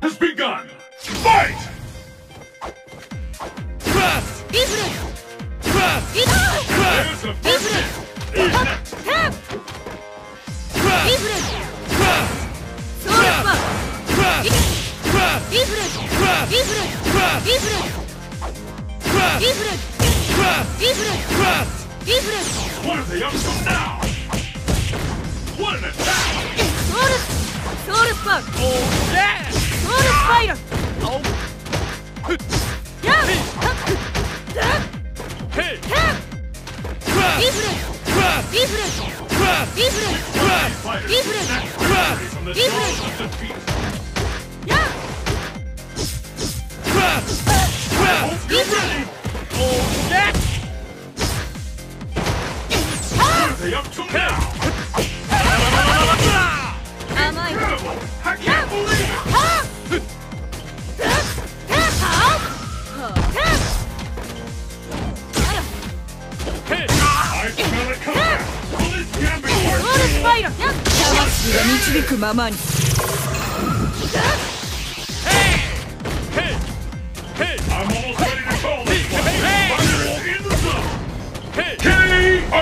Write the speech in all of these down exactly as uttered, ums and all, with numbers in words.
has begun. Fight! Cross! Different! Cross! There's the first hit. Who's next? Tap! Cross! Different! Cross! Cross! Cross! Different! Cross! Different! Cross! Different! Cross! Different! Cross! Different! Cross! Different! What are they up to now? What an attack! Source! Source bug! Oh yeah! Source spider! Oh! Yeah! Hey! Tap! Cross! Different! Cross! Different! Cross! Different! Cross! Different! Cross! From the Different! jaws of defeat. Yeah! Cross! Cross! Hope you're ready. Oh yeah! What are they up to now? Am I? Incredible! I can't believe it! Huh? Tap! Tap! How? Tap! Hey! I smell it coming! Well, this can be Source worth spider! Yeah! 魂が導くままに Hey! Hey! Hey! I'm almost ready to call this one! Hey! Fire is in the zone! Hey! K O!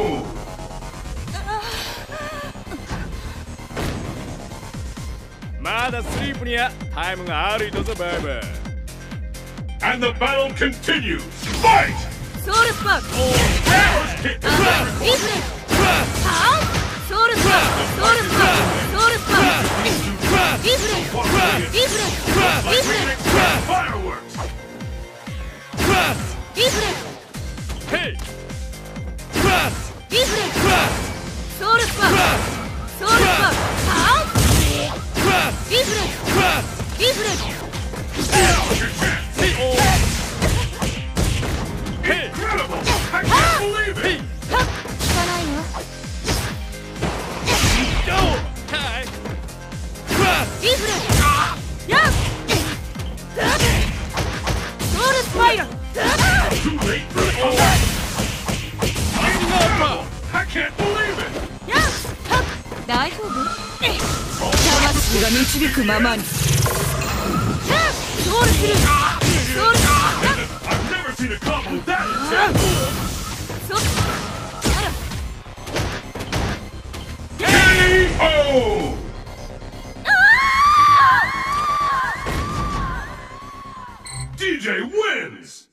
Mada sleep にはタイムがあるぞバイバイ And the battle continues! Fight! Source bug! First hit! Different! How? Source bug! Source bug! Source bug! Different! Different! Different! Fireworks! Cross! Different! Hey! Cross! Different! Source bug! Source bug! How? Cross! Different! Cross! Different! Now's your chance! Hey! Oh! Hey! Incredible! I can't believe it! Hey! 効かないの Go! Hi! Cross! Different! Yeah! Source spider! Too late for all! Incredible! I can't believe it! Yeah! 大丈夫魂が導くままに Source through! Source! I've never seen a combo that intense! K O! D J wins!